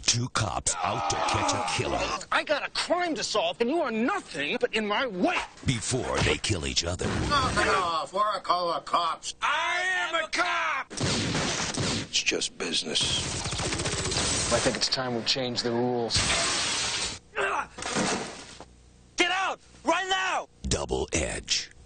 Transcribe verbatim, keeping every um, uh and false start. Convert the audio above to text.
Two cops out to catch a killer. I got a crime to solve, and you are nothing but in my way. Before they kill each other. Knock it off, or I call the cops. I am a cop! It's just business. I think it's time we change the rules. Get out! Right now! Double Edge.